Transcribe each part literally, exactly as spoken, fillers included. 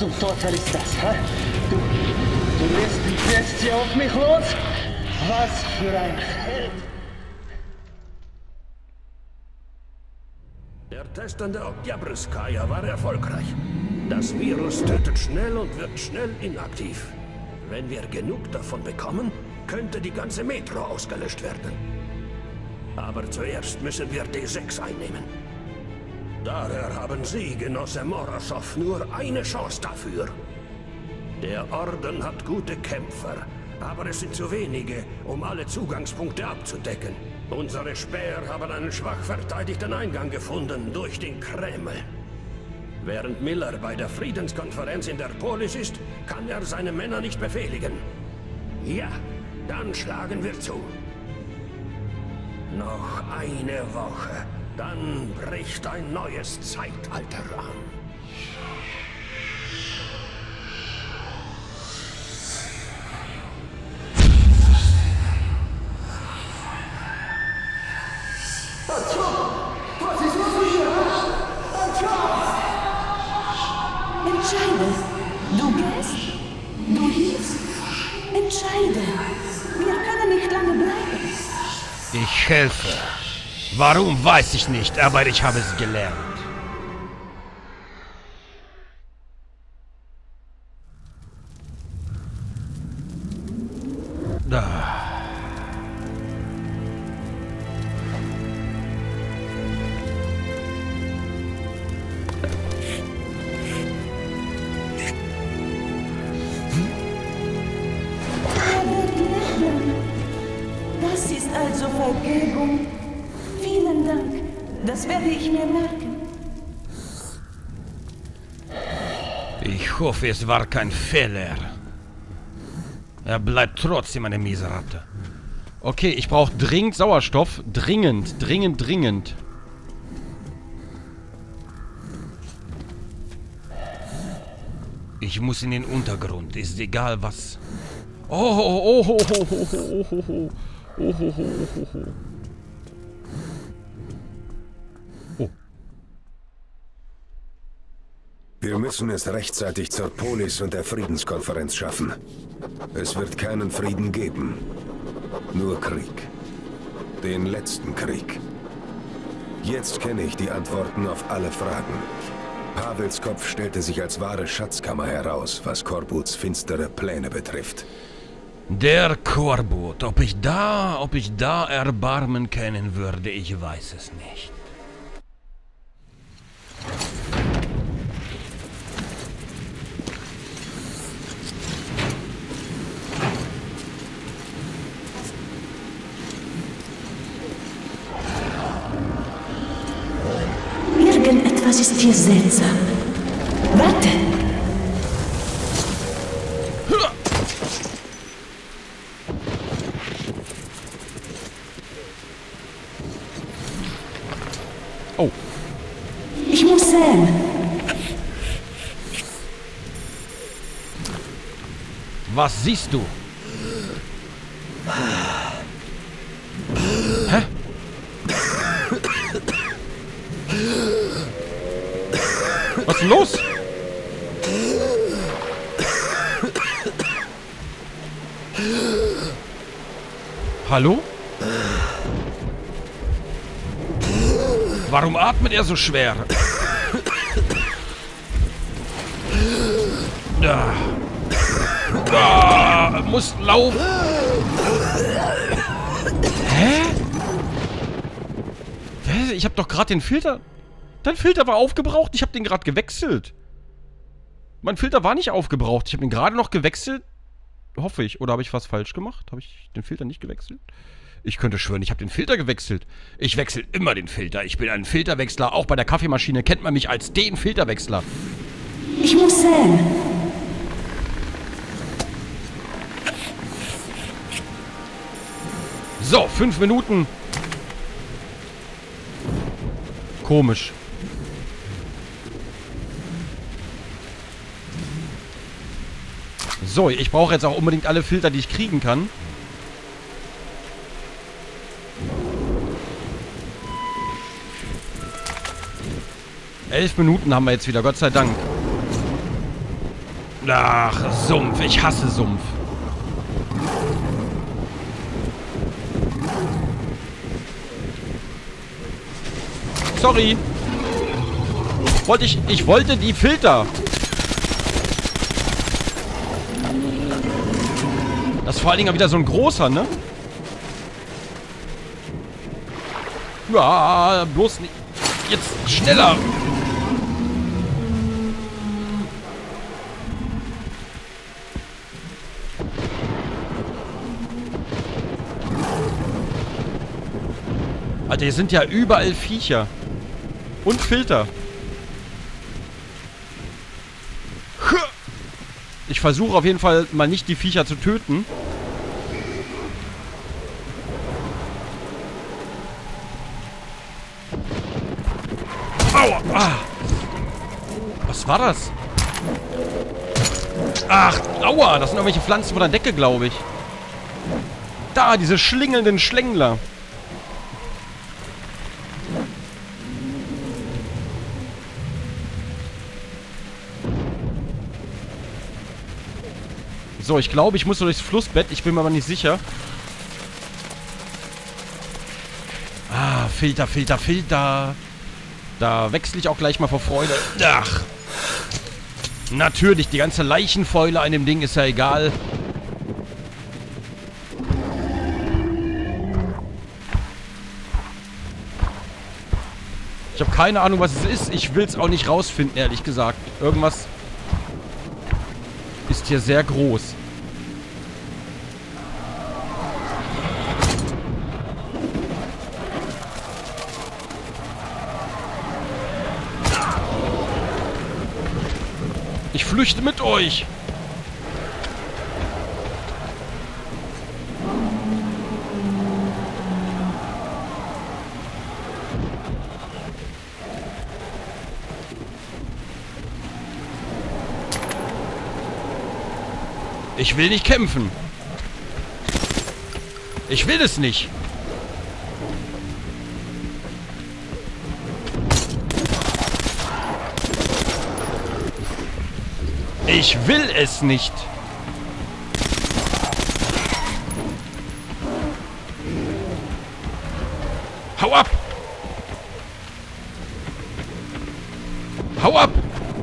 zum Teufel ist das, hä? Du, du lässt die Bestie auf mich los? Was für ein Held! Der Test an der Oktyabrskaya war erfolgreich. Das Virus tötet schnell und wird schnell inaktiv. Wenn wir genug davon bekommen, könnte die ganze Metro ausgelöscht werden. Aber zuerst müssen wir D sechs einnehmen. Daher haben Sie, Genosse Morozov, nur eine Chance dafür. Der Orden hat gute Kämpfer, aber es sind zu wenige, um alle Zugangspunkte abzudecken. Unsere Späher haben einen schwach verteidigten Eingang gefunden durch den Kreml. Während Miller bei der Friedenskonferenz in der Polis ist, kann er seine Männer nicht befehligen. Ja, dann schlagen wir zu. Noch eine Woche, dann bricht ein neues Zeitalter an. Entscheide. Du gehst, du liebst. Entscheide. Wir können nicht lange bleiben. Ich helfe. Warum, weiß ich nicht, aber ich habe es gelernt. Da. Das ist also Vergebung. Vielen Dank. Das werde ich mir merken. Ich hoffe, es war kein Fehler. Er bleibt trotzdem eine miese Ratte. Okay, ich brauche dringend Sauerstoff. Dringend, dringend, dringend. Ich muss in den Untergrund. Ist egal was. Oh, oh, oh, oh, oh, oh, oh, oh, oh. Oh, oh, oh, oh, oh. Oh. Wir müssen es rechtzeitig zur Polis und der Friedenskonferenz schaffen. Es wird keinen Frieden geben. Nur Krieg. Den letzten Krieg. Jetzt kenne ich die Antworten auf alle Fragen. Pawels Kopf stellte sich als wahre Schatzkammer heraus, was Korbuts finstere Pläne betrifft. Der Korbut. Ob ich da, ob ich da Erbarmen kennen würde, ich weiß es nicht. Irgendetwas ist hier seltsam. Warte! Oh. Ich muss sehen. Was siehst du? Hä? Was ist denn los? Hallo? Warum atmet er so schwer? Da. Da. Muss laufen. Hä? Hä? Ich hab doch gerade den Filter... Dein Filter war aufgebraucht. Ich habe den gerade gewechselt. Mein Filter war nicht aufgebraucht. Ich habe den gerade noch gewechselt. Hoffe ich. Oder habe ich was falsch gemacht? Habe ich den Filter nicht gewechselt? Ich könnte schwören, ich habe den Filter gewechselt. Ich wechsle immer den Filter. Ich bin ein Filterwechsler. Auch bei der Kaffeemaschine kennt man mich als den Filterwechsler. Ich muss sehen. So, fünf Minuten. Komisch. So, ich brauche jetzt auch unbedingt alle Filter, die ich kriegen kann. Elf Minuten haben wir jetzt wieder, Gott sei Dank. Ach, Sumpf. Ich hasse Sumpf. Sorry. Wollte ich... Ich wollte die Filter. Das ist vor allen Dingen wieder so ein großer, ne? Ja, bloß nicht... Jetzt schneller. Alter, hier sind ja überall Viecher. Und Filter. Ich versuche auf jeden Fall mal nicht die Viecher zu töten. Aua! Ah. Was war das? Ach, aua! Das sind irgendwelche Pflanzen von der Decke, glaube ich. Da, diese schlingelnden Schlängler. So, ich glaube, ich muss so durchs Flussbett. Ich bin mir aber nicht sicher. Ah, Filter, Filter, Filter. Da wechsle ich auch gleich mal vor Freude. Ach. Natürlich, die ganze Leichenfäule an dem Ding ist ja egal. Ich habe keine Ahnung, was es ist. Ich will es auch nicht rausfinden, ehrlich gesagt. Irgendwas ist hier sehr groß. Ich flüchte mit euch. Ich will nicht kämpfen. Ich will es nicht. Ich will es nicht. Hau ab! Hau ab!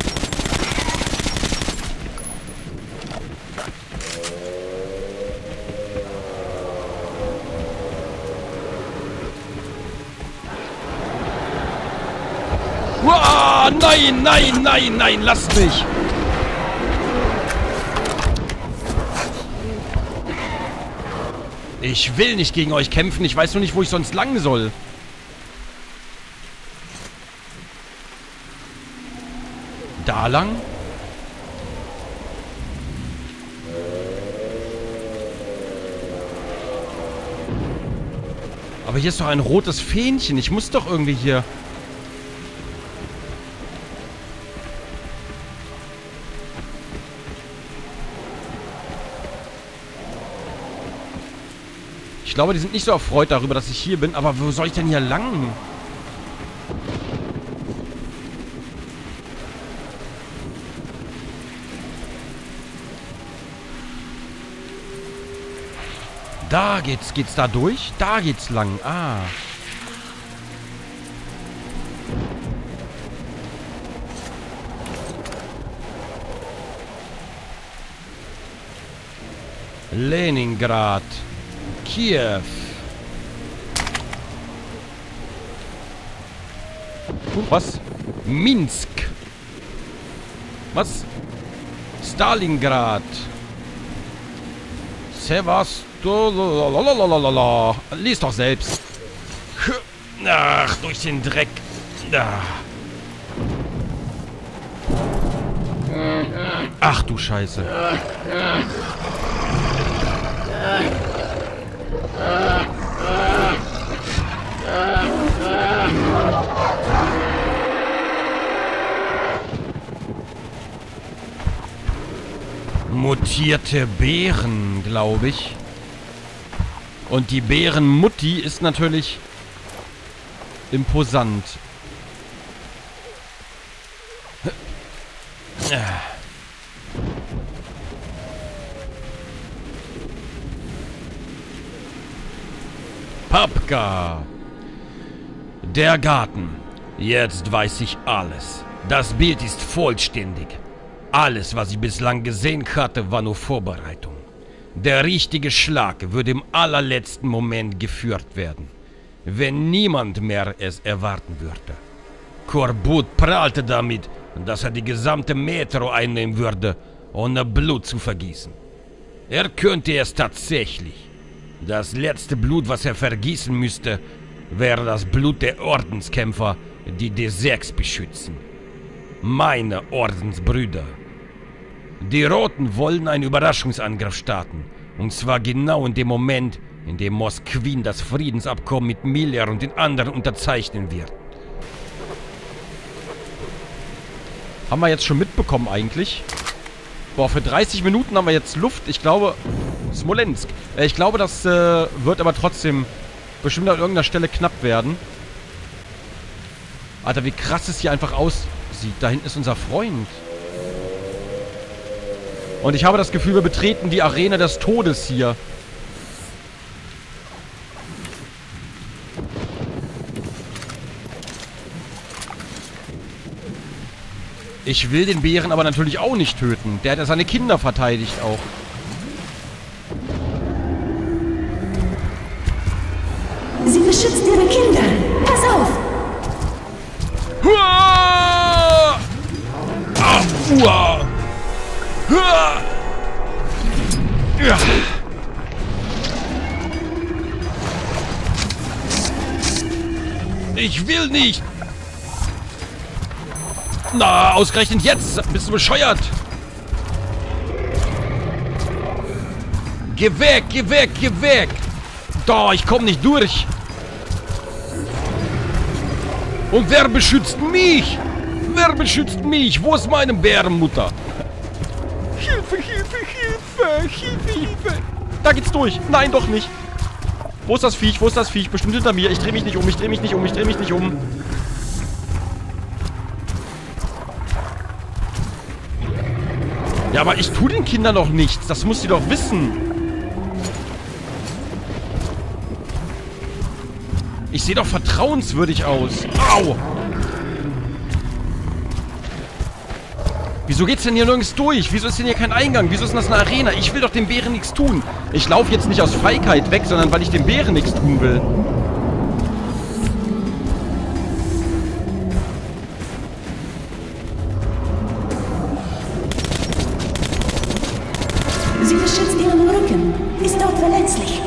Uah, nein, nein, nein, nein, lasst mich! Ich will nicht gegen euch kämpfen. Ich weiß nur nicht, wo ich sonst lang soll. Da lang? Aber hier ist doch ein rotes Fähnchen. Ich muss doch irgendwie hier... Ich glaube, die sind nicht so erfreut darüber, dass ich hier bin. Aber wo soll ich denn hier lang? Da geht's. Geht's da durch? Da geht's lang. Ah. Leningrad. Kiew. Uh, was? Minsk. Was? Stalingrad. Sevastopol. Lies doch selbst. Ach, durch den Dreck. Ach du Scheiße. Mutierte Beeren, glaube ich. Und die Bärenmutti ist natürlich imposant. Hapka. Der Garten. Jetzt weiß ich alles. Das Bild ist vollständig. Alles, was ich bislang gesehen hatte, war nur Vorbereitung. Der richtige Schlag würde im allerletzten Moment geführt werden, wenn niemand mehr es erwarten würde. Korbut prahlte damit, dass er die gesamte Metro einnehmen würde, ohne Blut zu vergießen. Er könnte es tatsächlich. Das letzte Blut, was er vergießen müsste, wäre das Blut der Ordenskämpfer, die D sechs beschützen. Meine Ordensbrüder. Die Roten wollen einen Überraschungsangriff starten. Und zwar genau in dem Moment, in dem Mosquin das Friedensabkommen mit Miller und den anderen unterzeichnen wird. Haben wir jetzt schon mitbekommen eigentlich? Boah, für dreißig Minuten haben wir jetzt Luft. Ich glaube, Smolensk. Äh, ich glaube, das äh, wird aber trotzdem bestimmt an irgendeiner Stelle knapp werden. Alter, wie krass es hier einfach aussieht. Da hinten ist unser Freund. Und ich habe das Gefühl, wir betreten die Arena des Todes hier. Ich will den Bären aber natürlich auch nicht töten. Der hat ja seine Kinder verteidigt auch. Sie beschützt ihre Kinder. Pass auf! Huah! Ah, uah! Huah! Ja. Ich will nicht! Na, ausgerechnet jetzt! Bist du bescheuert? Geh weg, geh weg, geh weg! Da, ich komm nicht durch! Und wer beschützt mich? Wer beschützt mich? Wo ist meine Bärenmutter? Hilfe, Hilfe, Hilfe, Hilfe, Hilfe! Da geht's durch! Nein, doch nicht! Wo ist das Viech? Wo ist das Viech? Bestimmt hinter mir. Ich dreh mich nicht um, ich dreh mich nicht um, ich dreh mich nicht um. Ja, aber ich tue den Kindern doch nichts. Das muss sie doch wissen. Ich sehe doch vertrauenswürdig aus. Au! Wieso geht's denn hier nirgends durch? Wieso ist denn hier kein Eingang? Wieso ist denn das eine Arena? Ich will doch dem Bären nichts tun. Ich laufe jetzt nicht aus Feigheit weg, sondern weil ich dem Bären nichts tun will. Sie beschützt ihren Rücken. Ist dort verletzlich.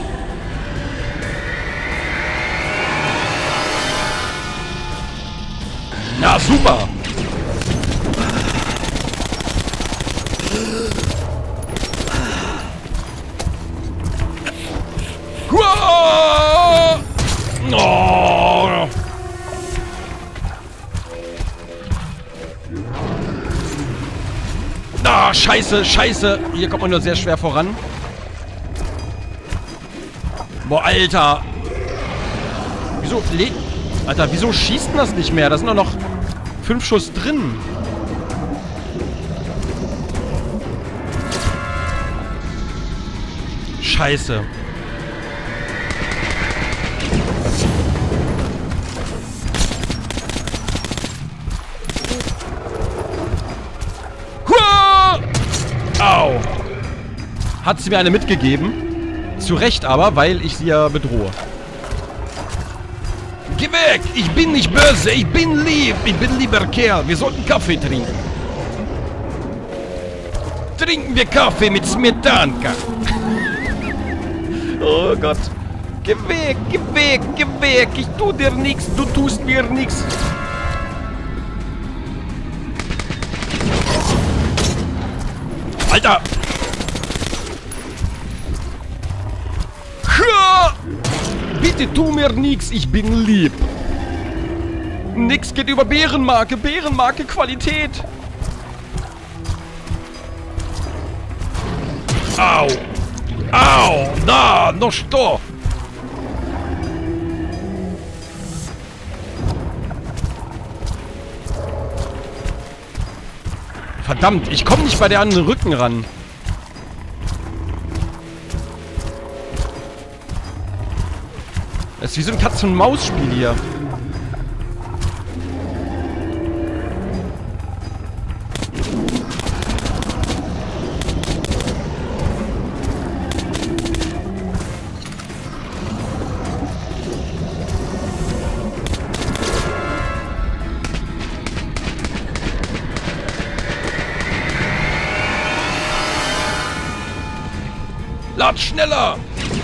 Na, super! Oh. Ah, scheiße, scheiße. Hier kommt man nur sehr schwer voran. Boah, Alter. Wieso lädt... Alter, wieso schießt denn das nicht mehr? Da sind doch noch fünf Schuss drin. Scheiße. Au! Hat sie mir eine mitgegeben. Zu Recht aber, weil ich sie ja bedrohe. Geh weg! Ich bin nicht böse, ich bin lieb, ich bin lieber Kerl. Wir sollten Kaffee trinken. Trinken wir Kaffee mit Smetanka. Oh Gott. Geh weg, geh weg, geh weg. Ich tu dir nichts, du tust mir nichts. Alter! Bitte tu mir nix, ich bin lieb. Nix geht über Bärenmarke, Bärenmarke Qualität. Au! Au! Da, no что? Verdammt, ich komme nicht bei der an den Rücken ran. Es Das ist wie so ein Katz-und-Maus-Spiel hier. Lad schneller!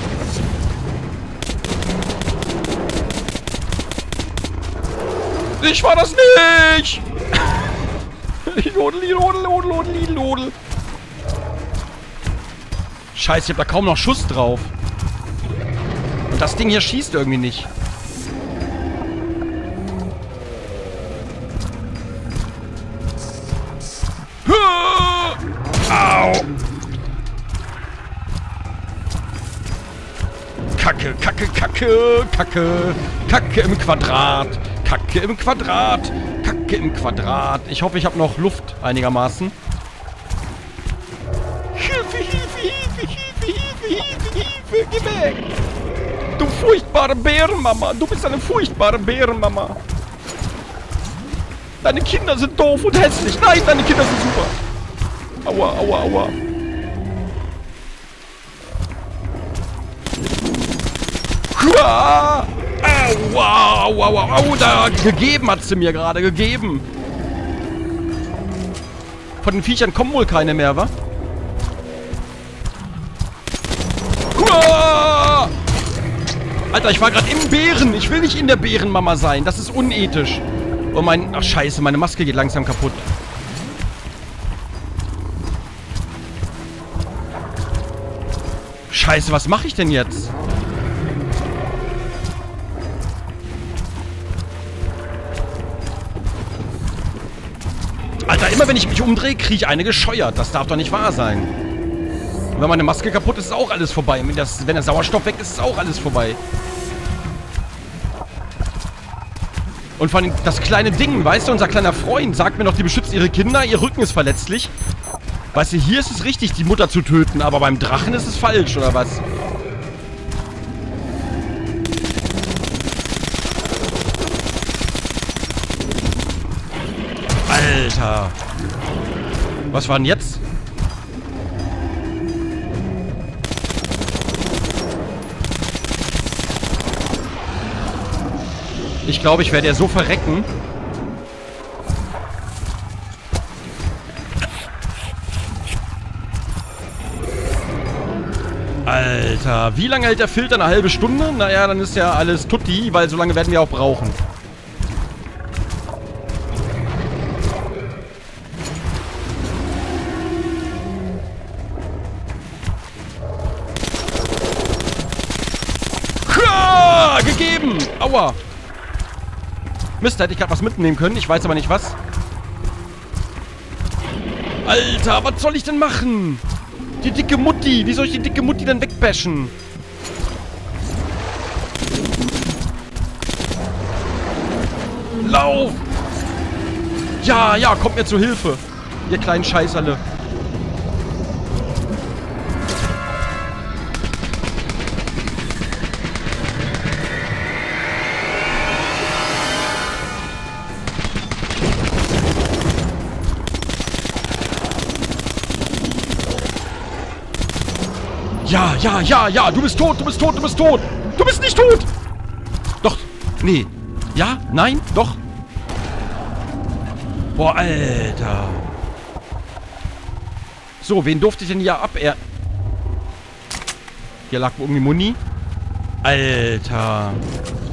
Ich war das nicht! Lodel, lodel, lodel, lodel, lodel. Scheiße, ich hab da kaum noch Schuss drauf. Und das Ding hier schießt irgendwie nicht. Au! Kacke, Kacke, Kacke, Kacke, Kacke im Quadrat, Kacke im Quadrat, Kacke im Quadrat. Ich hoffe, ich habe noch Luft einigermaßen. Hilfe, Hilfe, Hilfe, Hilfe, Hilfe, Hilfe, Hilfe, geh weg! Du furchtbare Bärenmama, du bist eine furchtbare Bärenmama. Deine Kinder sind doof und hässlich. Nein, deine Kinder sind super. Aua, aua, aua. Aua, aua, aua, aua, da gegeben hat sie mir gerade, gegeben. Von den Viechern kommen wohl keine mehr, wa? Aua! Alter, ich war gerade im Bären. Ich will nicht in der Bärenmama sein. Das ist unethisch. Oh mein... Ach, scheiße, meine Maske geht langsam kaputt. Scheiße, was mache ich denn jetzt? Alter, immer wenn ich mich umdrehe, kriege ich eine gescheuert. Das darf doch nicht wahr sein. Und wenn meine Maske kaputt ist, ist auch alles vorbei. Wenn, das, wenn der Sauerstoff weg ist, ist auch alles vorbei. Und vor allem das kleine Ding, weißt du, unser kleiner Freund sagt mir noch, die beschützt ihre Kinder, ihr Rücken ist verletzlich. Weißt du, hier ist es richtig, die Mutter zu töten, aber beim Drachen ist es falsch, oder was? Alter. Was war denn jetzt? Ich glaube, ich werde ja so verrecken. Alter, wie lange hält der Filter? Eine halbe Stunde? Naja, dann ist ja alles tutti, weil so lange werden wir auch brauchen. Ha! Gegeben! Aua! Mist, da hätte ich gerade was mitnehmen können. Ich weiß aber nicht was. Alter, was soll ich denn machen? Die dicke Mutti. Wie soll ich die dicke Mutti denn wegbashen? Lauf! Ja, ja, kommt mir zu Hilfe. Ihr kleinen Scheißerle. Ja, ja, ja, ja, du bist tot, du bist tot, du bist tot. Du bist nicht tot. Doch, nee. Ja, nein, doch. Boah, Alter. So, wen durfte ich denn hier ab? Er hier lag irgendwie Muni. Alter.